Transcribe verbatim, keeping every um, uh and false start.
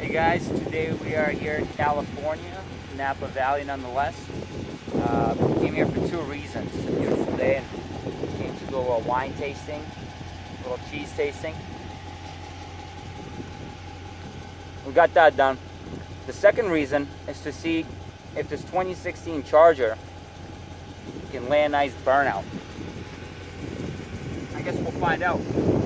Hey guys, today we are here in California, Napa Valley nonetheless. Uh, we came here for two reasons. It's a beautiful day and we came to do a little wine tasting, a little cheese tasting. We got that done. The second reason is to see if this twenty sixteen Charger can lay a nice burnout. I guess we'll find out.